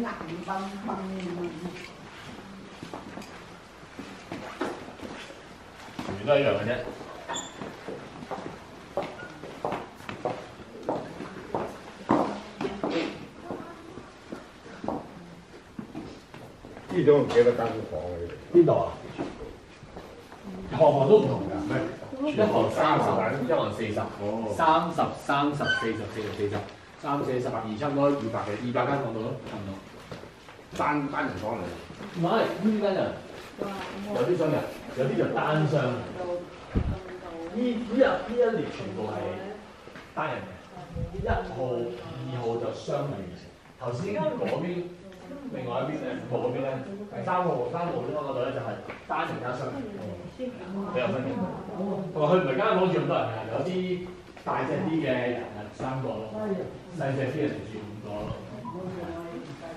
硬崩崩全部都係一樣嘅啫。 呢種唔記得間房嘅。 邊度啊？行都唔同㗎，唔係一行30，一行40。哦。30、30、40、40、40、3、4、12，差唔多200嘅，200間房度咯，差唔多。單人房嚟。唔係，呢間人有啲雙人，有啲就單雙人。呢一列全部係單人嘅，1號、2號就雙人嘅。頭先嗰邊。另外一邊咧，5號嗰邊咧，第3號嗰度咧就係單人加雙人，比較分明。同埋佢唔係間房住咁多人㗎，有啲大隻啲嘅人3個咯，細隻啲嘅人住5個咯。